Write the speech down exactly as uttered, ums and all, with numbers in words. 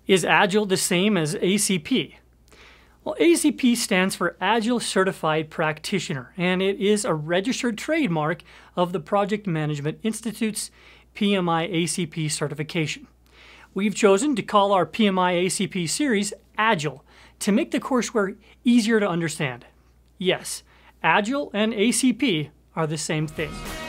Is Agile the same as A C P? Well, A C P stands for Agile Certified Practitioner, and it is a registered trademark of the Project Management Institute's P M I A C P certification. We've chosen to call our P M I A C P series Agile to make the courseware easier to understand. Yes, Agile and A C P are the same thing.